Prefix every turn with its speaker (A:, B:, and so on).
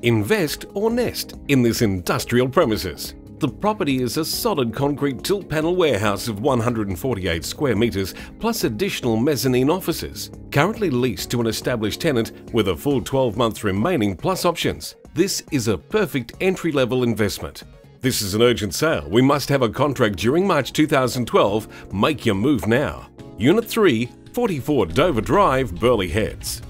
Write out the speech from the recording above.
A: Invest or nest in this industrial premises. The property is a solid concrete tilt panel warehouse of 148 square metres plus additional mezzanine offices, currently leased to an established tenant with a full 12 months remaining plus options. This is a perfect entry-level investment. This is an urgent sale. We must have a contract during March 2012. Make your move now. Unit 3, 44 Dover Drive, Burleigh Heads.